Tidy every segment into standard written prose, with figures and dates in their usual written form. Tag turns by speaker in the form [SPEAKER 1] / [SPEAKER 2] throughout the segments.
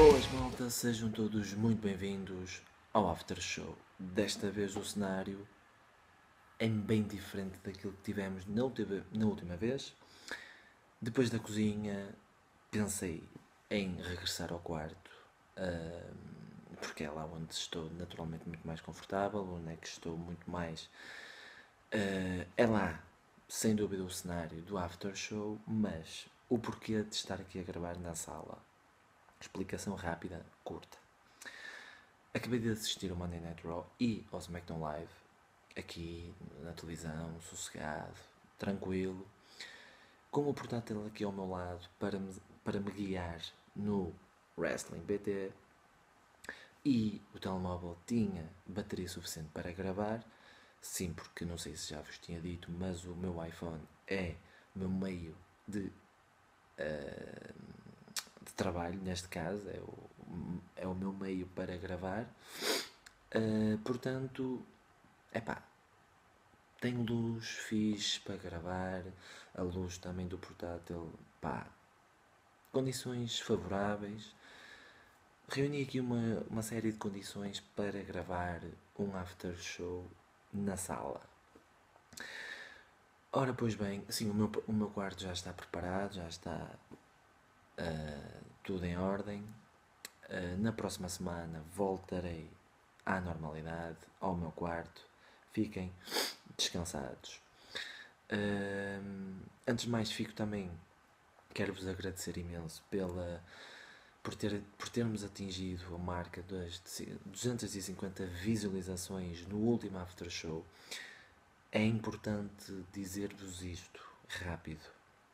[SPEAKER 1] Boas malta, sejam todos muito bem-vindos ao After Show. Desta vez o cenário é bem diferente daquilo que tivemos na última vez. Depois da cozinha pensei em regressar ao quarto, porque é lá onde estou naturalmente muito mais confortável, onde é que estou muito mais... é lá, sem dúvida, o cenário do After Show, mas o porquê de estar aqui a gravar na sala? Explicação rápida, curta. Acabei de assistir ao Monday Night Raw e ao SmackDown Live, aqui na televisão, sossegado, tranquilo, com o portátil aqui ao meu lado para me guiar no Wrestling BT, e o telemóvel tinha bateria suficiente para gravar. Sim, porque não sei se já vos tinha dito, mas o meu iPhone é o meu meio de trabalho, neste caso, é o meu meio para gravar. Portanto, tenho luz fixe para gravar, a luz também do portátil, condições favoráveis. Reuni aqui uma série de condições para gravar um after show na sala. Ora, pois bem, sim, o meu quarto já está preparado, já está tudo em ordem. Na próxima semana voltarei à normalidade, ao meu quarto. Fiquem descansados. Antes de mais, quero-vos agradecer imenso por termos atingido a marca das 250 visualizações no último After Show. É importante dizer-vos isto rápido.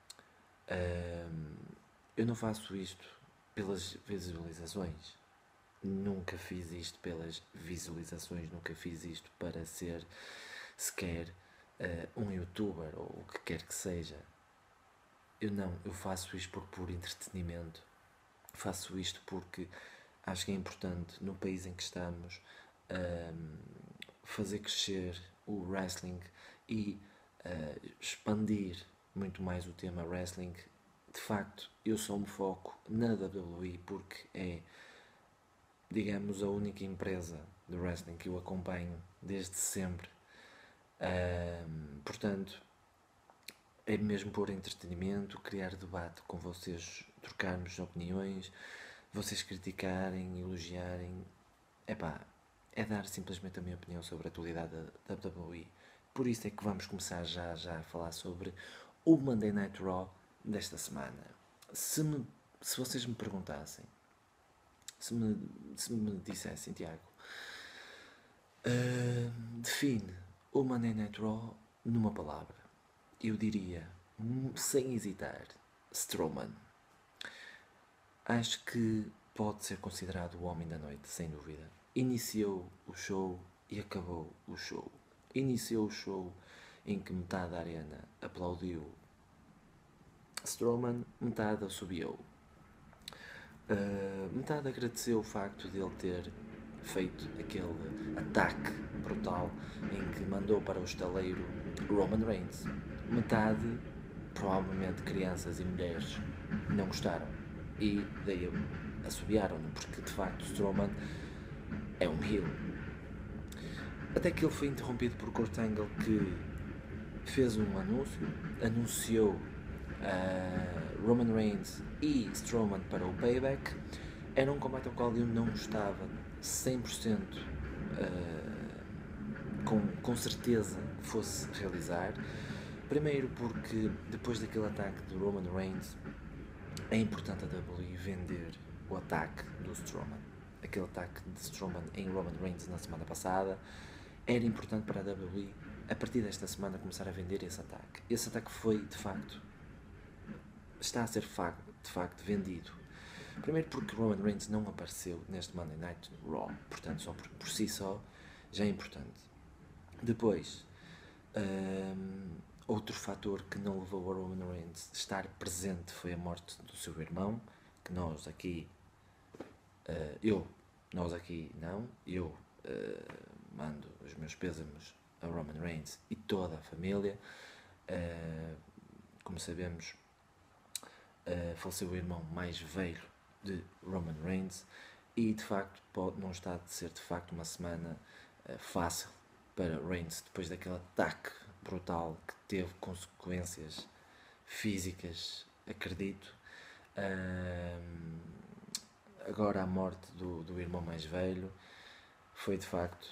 [SPEAKER 1] Eu não faço isto pelas visualizações. Nunca fiz isto pelas visualizações. Nunca fiz isto para ser sequer um youtuber ou o que quer que seja. Eu faço isto por entretenimento. Faço isto porque acho que é importante, no país em que estamos, fazer crescer o wrestling e expandir muito mais o tema wrestling. De facto, eu só me foco na WWE porque é, digamos, a única empresa de wrestling que eu acompanho desde sempre. Portanto, é mesmo por entretenimento, criar debate com vocês, trocarmos opiniões, vocês criticarem, elogiarem. É dar simplesmente a minha opinião sobre a atualidade da WWE. Por isso é que vamos começar já a falar sobre o Monday Night Raw desta semana. Se vocês me perguntassem, se me dissessem, Tiago, define o Monday Night Raw numa palavra, eu diria, sem hesitar, Strowman. Acho que pode ser considerado o homem da noite, sem dúvida. Iniciou o show e acabou o show. Iniciou o show em que metade da arena aplaudiu Strowman, metade assobiou. Metade agradeceu o facto de ele ter feito aquele ataque brutal em que mandou para o estaleiro Roman Reigns. Metade, provavelmente crianças e mulheres, não gostaram e daí assobiaram-no, porque de facto Strowman é um heel. Até que ele foi interrompido por Kurt Angle, que fez um anúncio, anunciou Roman Reigns e Strowman para o Payback. Era um combate ao qual eu não estava 100% com certeza que fosse realizar. Primeiro porque depois daquele ataque de Roman Reigns é importante a WWE vender o ataque do Strowman. Aquele ataque de Strowman em Roman Reigns na semana passada era importante para a WWE a partir desta semana começar a vender esse ataque. Esse ataque foi está a ser de facto vendido. Primeiro porque Roman Reigns não apareceu neste Monday Night Raw, portanto só por si só já é importante. Depois, outro fator que não levou a Roman Reigns a estar presente foi a morte do seu irmão, que nós aqui mando os meus pêsames a Roman Reigns e toda a família. Como sabemos, faleceu o irmão mais velho de Roman Reigns, e de facto não está a ser de facto uma semana fácil para Reigns, depois daquele ataque brutal que teve consequências físicas, acredito. Agora a morte do irmão mais velho foi de facto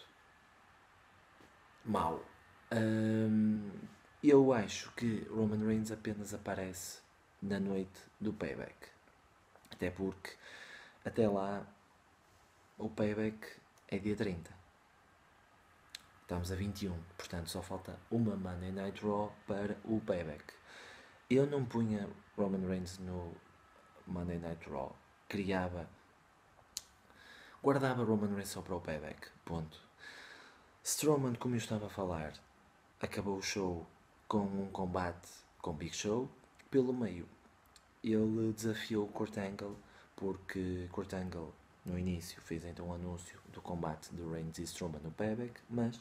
[SPEAKER 1] mau. Eu acho que Roman Reigns apenas aparece na noite do Payback, até porque até lá o Payback é dia 30. Estamos a 21, portanto só falta uma Monday Night Raw para o Payback. Eu não punha Roman Reigns no Monday Night Raw, guardava Roman Reigns só para o Payback, ponto. Strowman, como eu estava a falar, acabou o show com um combate com Big Show. Pelo meio, ele desafiou Kurt Angle, porque Kurt Angle no início fez então o anúncio do combate de Reigns e Strowman no Payback, mas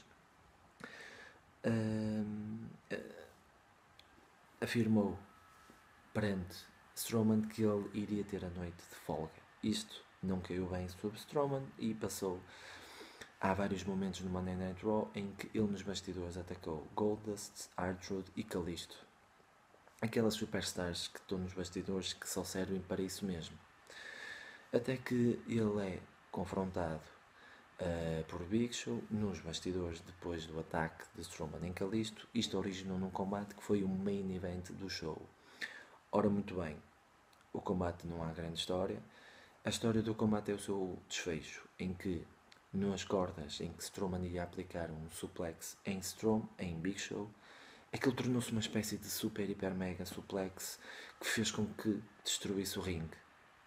[SPEAKER 1] afirmou perante Strowman que ele iria ter a noite de folga. Isto não caiu bem sobre Strowman e passou. Há vários momentos no Monday Night Raw em que ele nos bastidores atacou Goldust, R-Truth e Kalisto. Aquelas superstars que estão nos bastidores que só servem para isso mesmo. Até que ele é confrontado por Big Show nos bastidores depois do ataque de Strowman em Kalisto. Isto originou num combate que foi o main event do show. Ora, muito bem, o combate não há grande história. A história do combate é o seu desfecho, em que nas cordas em que Strowman iria aplicar um suplex em Big Show, aquilo tornou-se uma espécie de super, hiper, mega suplex que fez com que destruísse o ringue.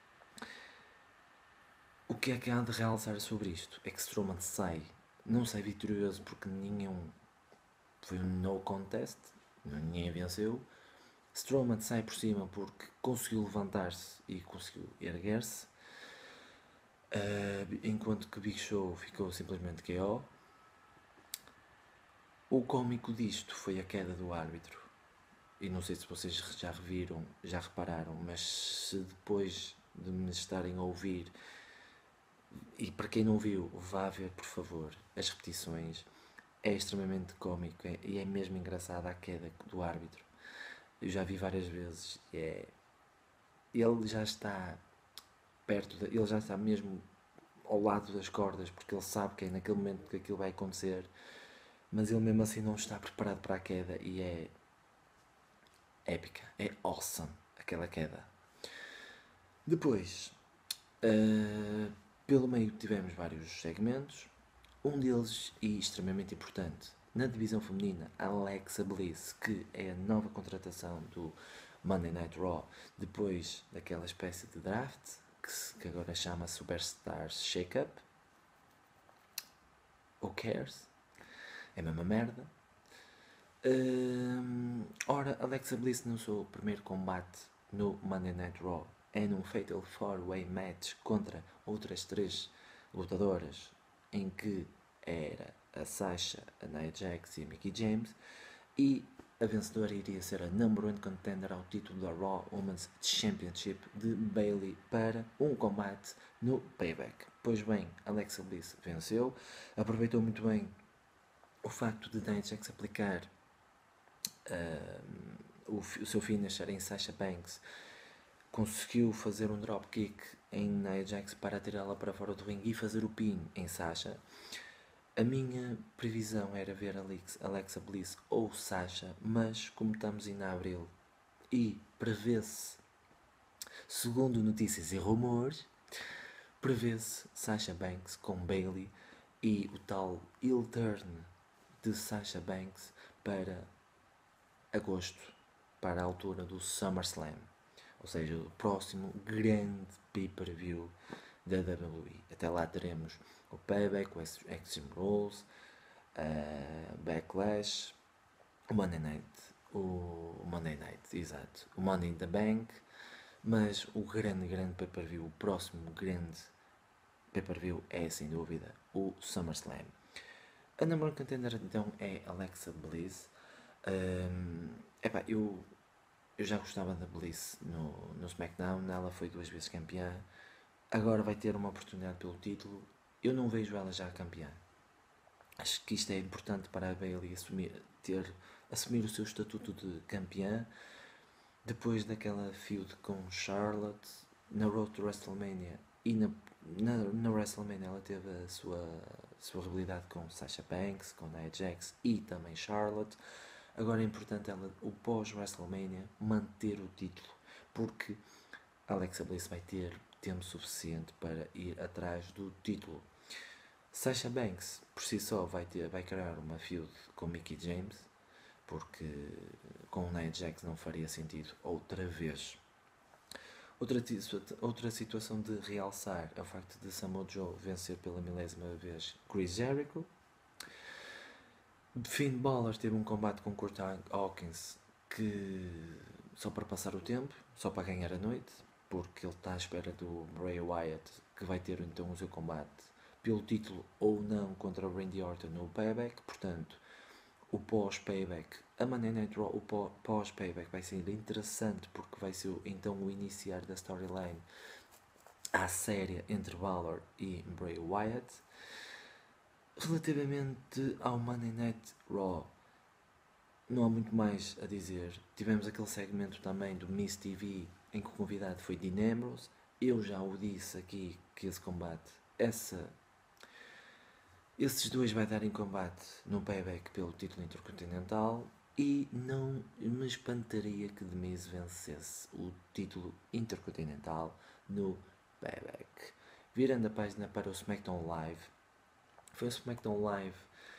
[SPEAKER 1] O que é que há de realçar sobre isto? É que Strowman não sai vitorioso porque foi um no contest, ninguém venceu. Strowman sai por cima porque conseguiu levantar-se e conseguiu erguer-se, enquanto que Big Show ficou simplesmente KO. O cómico disto foi a queda do árbitro, e não sei se vocês já reviram, já repararam, mas se depois de me estarem a ouvir, e para quem não viu, vá ver por favor as repetições, é extremamente cómico e é mesmo engraçada a queda do árbitro. Eu já vi várias vezes e ele já está ele já está mesmo ao lado das cordas, porque ele sabe que é naquele momento que aquilo vai acontecer, mas ele mesmo assim não está preparado para a queda e é épica, é awesome aquela queda. Depois, pelo meio tivemos vários segmentos, um deles, e extremamente importante, na divisão feminina, Alexa Bliss, que é a nova contratação do Monday Night Raw, depois daquela espécie de draft, que agora chama Superstars Shake-Up. Who cares? É a mesma merda. Ora, Alexa Bliss no seu primeiro combate no Monday Night Raw é num Fatal 4-Way Match contra outras 3 lutadoras, em que era a Sasha, a Nia Jax e a Mickie James, e a vencedora iria ser a number 1 contender ao título da Raw Women's Championship de Bayley para um combate no Payback. Pois bem, Alexa Bliss venceu, aproveitou muito bem o facto de Nia Jax aplicar o seu finisher em Sasha Banks, conseguiu fazer um dropkick em Nia Jax para tirá-la para fora do ringue e fazer o pin em Sasha. A minha previsão era ver Alexa Bliss ou Sasha, mas como estamos em abril e prevê-se, segundo notícias e rumores, prevê-se Sasha Banks com Bayley e o tal heel turn de Sasha Banks para agosto, para a altura do SummerSlam, ou seja, o próximo grande pay-per-view da WWE. Até lá teremos o Payback, o Extreme Rules, Backlash, o Monday Night, exato, o Money in the Bank, mas o grande pay-per-view, o próximo grande pay-per-view é sem dúvida o SummerSlam. A number one contender então é Alexa Bliss. Eu já gostava da Bliss no SmackDown, ela foi 2 vezes campeã, agora vai ter uma oportunidade pelo título. Eu não vejo ela já campeã. Acho que isto é importante para a Bayley assumir o seu estatuto de campeã depois daquela feud com Charlotte na Road to WrestleMania e na WrestleMania ela teve a sua rivalidade com Sasha Banks, com Nia Jax e também Charlotte. Agora é importante ela, o pós-WrestleMania, manter o título, porque Alexa Bliss vai ter tempo suficiente para ir atrás do título. Sasha Banks, por si só, vai criar uma feud com Mickie James, porque com Nia Jax não faria sentido outra vez. Outra situação de realçar é o facto de Samoa Joe vencer pela milésima vez Chris Jericho. Finn Balor teve um combate com Kurt Hawkins que só para passar o tempo, só para ganhar a noite, porque ele está à espera do Bray Wyatt, que vai ter então o seu combate pelo título ou não contra o Randy Orton no Payback. Portanto, o pós-Payback, a Monday Night Raw, o pós-Payback vai ser interessante, porque vai ser então o iniciar da storyline à séria entre Balor e Bray Wyatt. Relativamente ao Monday Night Raw, não há muito mais a dizer. Tivemos aquele segmento também do Miss TV em que o convidado foi Dean Ambrose. Eu já o disse aqui que esse combate, esses dois vai dar em combate no Payback pelo título intercontinental e não me espantaria que The Miz vencesse o título intercontinental no Payback. Virando a página para o SmackDown Live, foi um SmackDown Live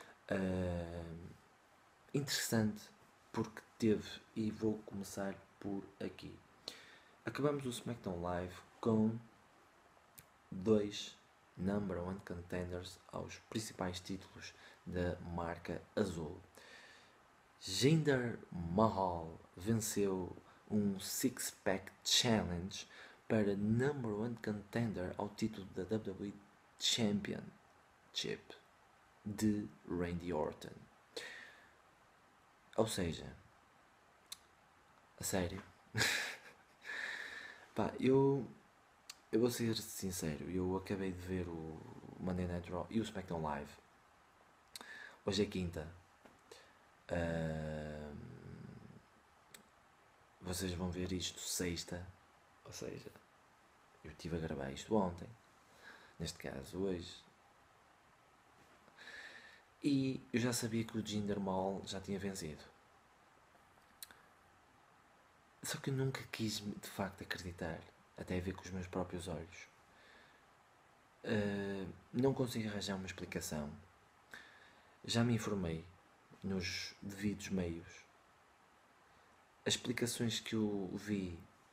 [SPEAKER 1] interessante porque teve, e vou começar por aqui. Acabamos o SmackDown Live com dois number one contenders aos principais títulos da marca azul. Jinder Mahal venceu um Six-Pack Challenge para number one contender ao título da WWE Championship de Randy Orton. Ou seja, a sério, pá, eu vou ser sincero, eu acabei de ver o Monday Night Raw e o SmackDown Live. Hoje é quinta. Vocês vão ver isto sexta. Ou seja, eu estive a gravar isto ontem. Neste caso, hoje. E eu já sabia que o Jinder Mahal já tinha vencido. Só que eu nunca quis de facto acreditar, até ver com os meus próprios olhos. Não consigo arranjar uma explicação. Já me informei nos devidos meios. As explicações que eu vi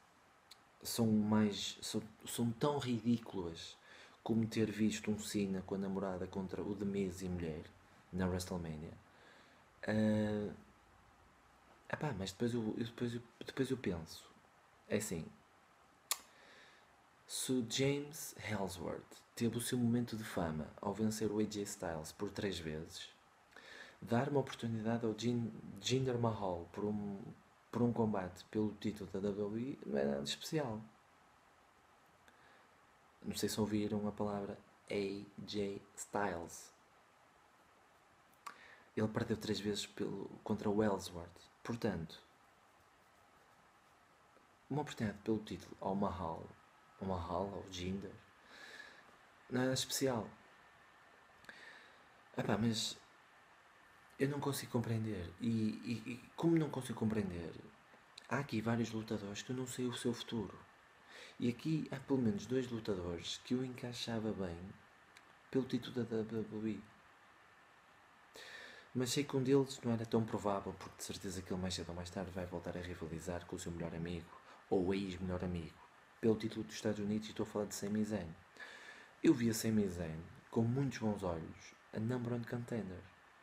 [SPEAKER 1] são tão ridículas como ter visto um Cena com a namorada contra o The Miz e mulher na WrestleMania. Mas depois eu penso, é assim, se o James Ellsworth teve o seu momento de fama ao vencer o AJ Styles por 3 vezes, dar uma oportunidade ao Jinder Mahal por um combate pelo título da WWE não é nada especial. Não sei se ouviram a palavra AJ Styles. Ele perdeu 3 vezes contra o Ellsworth. Portanto, uma oportunidade pelo título ao Mahal, ao Jinder, nada especial. Mas eu não consigo compreender. E como não consigo compreender, há aqui vários lutadores que eu não sei o seu futuro. E aqui há pelo menos 2 lutadores que eu encaixava bem pelo título da WWE. Mas sei que um deles não era tão provável, porque de certeza que ele mais cedo ou mais tarde vai voltar a rivalizar com o seu melhor amigo, ou ex-melhor amigo, pelo título dos Estados Unidos, e estou a falar de Sami Zayn. Eu via Sami Zayn com muitos bons olhos a number one contender.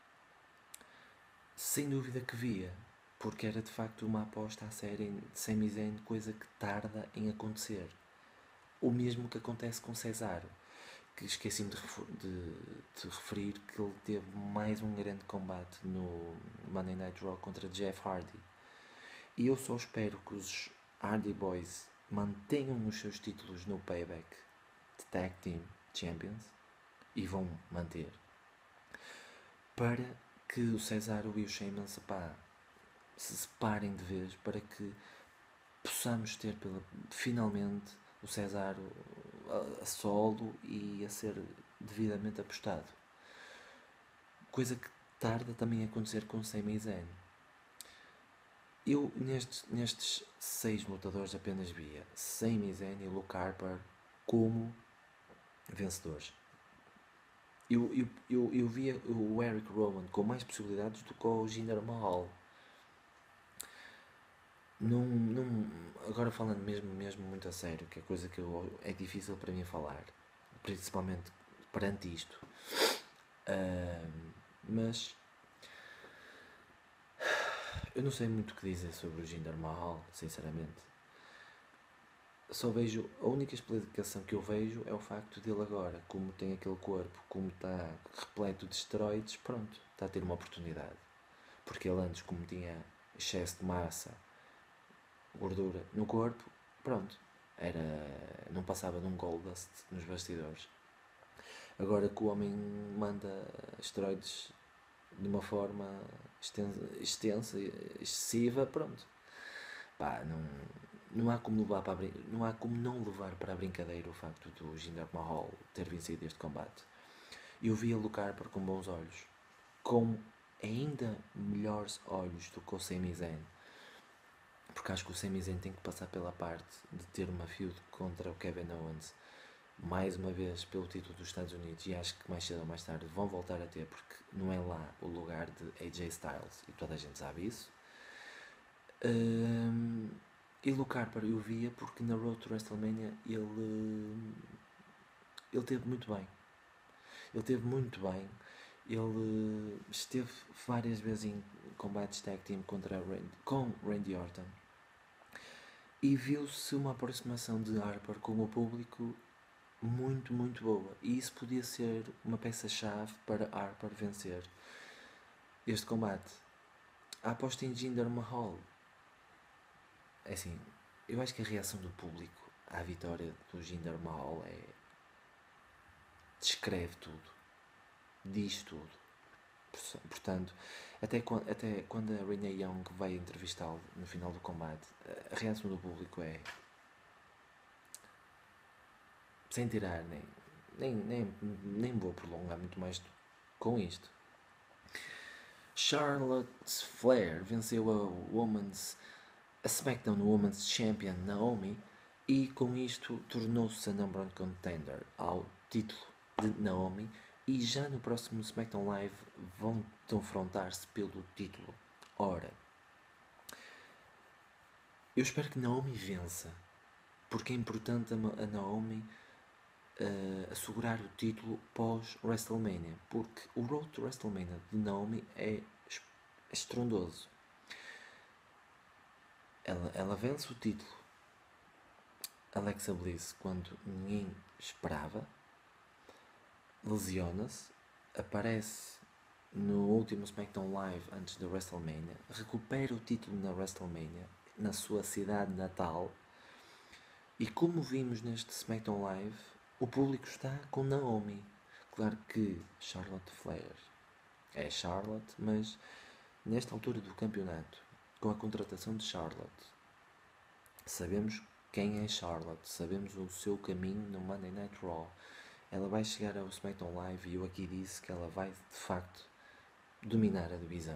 [SPEAKER 1] Sem dúvida que via, porque era de facto uma aposta à série de Sami Zayn, coisa que tarda em acontecer. O mesmo que acontece com Cesaro, que esqueci-me de referir que ele teve mais um grande combate no Monday Night Raw contra Jeff Hardy. E eu só espero que os Hardy Boys mantenham os seus títulos no Payback de Tag Team Champions, e vão manter, para que o Cesaro e o Sheamus, pá, se separem de vez, para que possamos ter finalmente o Cesaro a solo e a ser devidamente apostado. Coisa que tarda também a acontecer com Sami Zayn. Eu nestes 6 lutadores apenas via Sami Zayn e Luke Harper como vencedores. Eu via o Eric Rowan com mais possibilidades do que o Jinder Mahal. Agora falando mesmo muito a sério, que é coisa que é difícil para mim falar, principalmente perante isto. Mas eu não sei muito o que dizer sobre o Jinder Mahal, sinceramente. Só vejo, a única explicação que eu vejo é o facto dele agora, como tem aquele corpo, como está repleto de esteroides, pronto, está a ter uma oportunidade. Porque ele antes, como tinha excesso de massa, gordura no corpo, pronto, não passava de um Goldust nos bastidores. Agora que o homem manda esteroides de uma forma extensa, excessiva, pronto. Pá, não há como não levar para a brincadeira o facto do Jinder Mahal ter vencido este combate. Eu vi a Luke Harper com bons olhos, com ainda melhores olhos do que o Sami Zayn, porque acho que o Sami Zayn tem que passar pela parte de ter uma feud contra o Kevin Owens, mais uma vez pelo título dos Estados Unidos, e acho que mais cedo ou mais tarde vão voltar a ter, porque não é lá o lugar de AJ Styles, e toda a gente sabe isso. E Luke Harper eu via porque na Road to WrestleMania ele teve muito bem. Ele esteve várias vezes em combates tag team com Randy Orton, e viu-se uma aproximação de Harper com o público muito, muito boa. E isso podia ser uma peça-chave para Harper vencer este combate. A aposta em Jinder Mahal, é assim, eu acho que a reação do público à vitória do Jinder Mahal descreve tudo, diz tudo. Portanto, até quando a Renee Young vai entrevistá-lo no final do combate, a reação do público é, sem tirar, nem vou prolongar muito mais com isto. Charlotte Flair venceu a SmackDown Women's Champion Naomi, e com isto tornou-se a number one contender ao título de Naomi, e já no próximo SmackDown Live vão confrontar-se pelo título. Ora, eu espero que Naomi vença, porque é importante a Naomi assegurar o título pós-WrestleMania, porque o Road to WrestleMania de Naomi é estrondoso. Ela vence o título Alexa Bliss quando ninguém esperava, lesiona-se, aparece no último SmackDown Live antes da WrestleMania, recupera o título na WrestleMania, na sua cidade natal, e como vimos neste SmackDown Live, o público está com Naomi. Claro que Charlotte Flair é Charlotte, mas nesta altura do campeonato, com a contratação de Charlotte, sabemos quem é Charlotte, sabemos o seu caminho no Monday Night Raw. Ela vai chegar ao SmackDown Live e eu aqui disse que ela vai de facto dominar a divisão.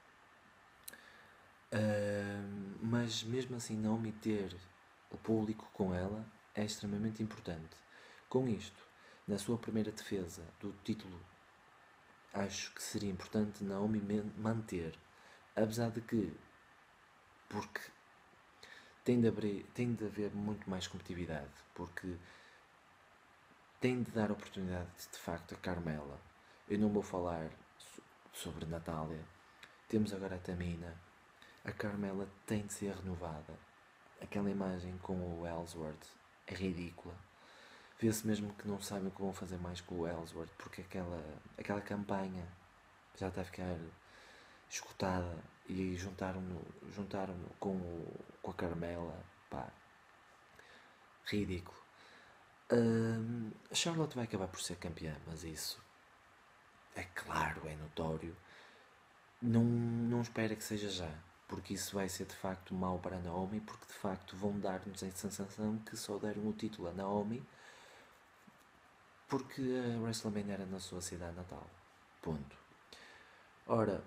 [SPEAKER 1] Mas mesmo assim, Naomi ter o público com ela é extremamente importante. Com isto, na sua primeira defesa do título, acho que seria importante Naomi manter, apesar de que, porque tem de haver muito mais competitividade, porque tem de dar oportunidade de facto a Carmela. Eu não vou falar sobre Natália, temos agora a Tamina. A Carmela tem de ser renovada. Aquela imagem com o Ellsworth é ridícula. Vê-se mesmo que não sabem o que vão fazer mais com o Ellsworth, porque aquela campanha já está a ficar escutada, e juntaram-no com a Carmela. Pá, ridículo. A Charlotte vai acabar por ser campeã, mas isso é claro, é notório. Não espera que seja já, porque isso vai ser de facto mau para a Naomi, porque de facto vão dar-nos a sensação que só deram o título a Naomi porque a WrestleMania era na sua cidade natal. Ponto. Ora,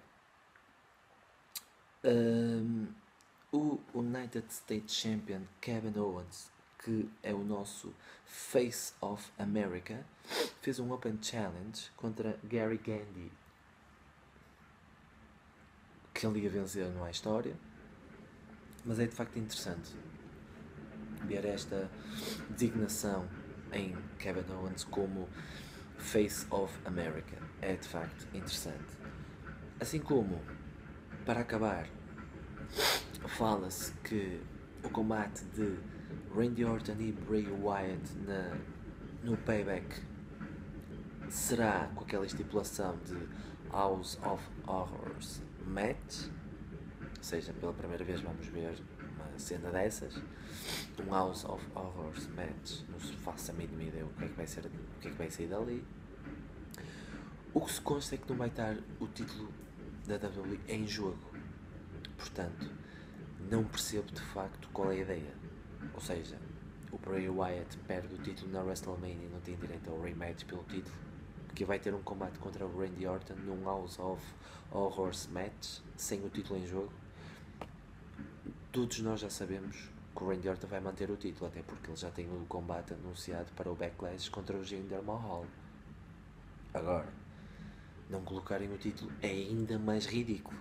[SPEAKER 1] o United States Champion Kevin Owens, que é o nosso Face of America, fez um Open Challenge contra Gary Gandy, que ele ia vencer, não há história, mas é de facto interessante ver esta designação em Kevin Owens como Face of America. É de facto interessante. Assim como, para acabar, fala-se que o combate de Randy Orton e Bray Wyatt no Payback será com aquela estipulação de House of Horrors Match, ou seja, pela primeira vez vamos ver uma cena dessas, um House of Horrors Match. Não se faça a mínima ideia o que é que vai ser, o que é que vai sair dali. O que se consta é que não vai estar o título da WWE em jogo, portanto não percebo de facto qual é a ideia. Ou seja, o Bray Wyatt perde o título na WrestleMania e não tem direito ao rematch pelo título, porque vai ter um combate contra o Randy Orton num House of Horrors Match sem o título em jogo. Todos nós já sabemos que o Randy Orton vai manter o título, até porque ele já tem o combate anunciado para o Backlash contra o Jinder Mahal. Agora, não colocarem o título é ainda mais ridículo.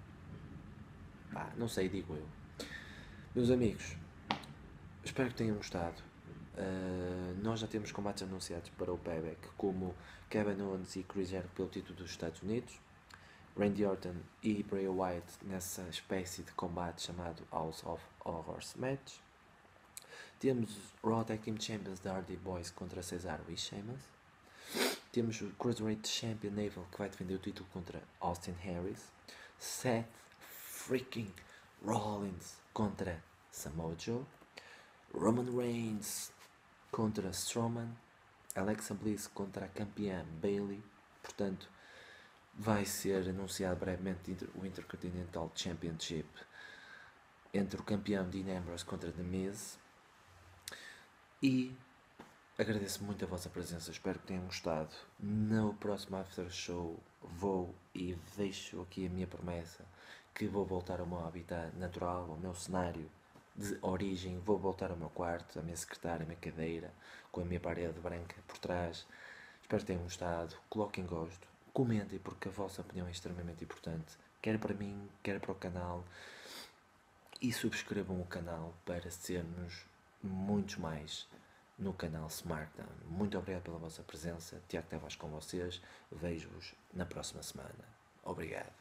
[SPEAKER 1] Não sei, digo eu. Meus amigos, espero que tenham gostado. Nós já temos combates anunciados para o Payback, como Kevin Owens e Chris Jericho pelo título dos Estados Unidos, Randy Orton e Bray Wyatt nessa espécie de combate chamado House of Horrors Match. Temos Raw Tag Team Champions da Hardy Boys contra Cesaro e Sheamus. Temos o Cruiserweight Champion Neville, que vai defender o título contra Austin Harris. Seth freaking Rollins contra Samoa Joe. Roman Reigns contra Strowman. Alexa Bliss contra a campeã Bayley. Portanto, vai ser anunciado brevemente o Intercontinental Championship entre o campeão Dean Ambrose contra The Miz. E agradeço muito a vossa presença, espero que tenham gostado. No próximo After Show vou e deixo aqui a minha promessa que vou voltar ao meu habitat natural, ao meu cenário de origem. Vou voltar ao meu quarto, à minha secretária, à minha cadeira, com a minha parede branca por trás. Espero que tenham gostado, coloquem gosto, comentem, porque a vossa opinião é extremamente importante, quer para mim, quer para o canal, e subscrevam o canal para sermos muitos mais no canal SmackDown. Muito obrigado pela vossa presença. Tiago Tavares com vocês. Vejo-vos na próxima semana. Obrigado.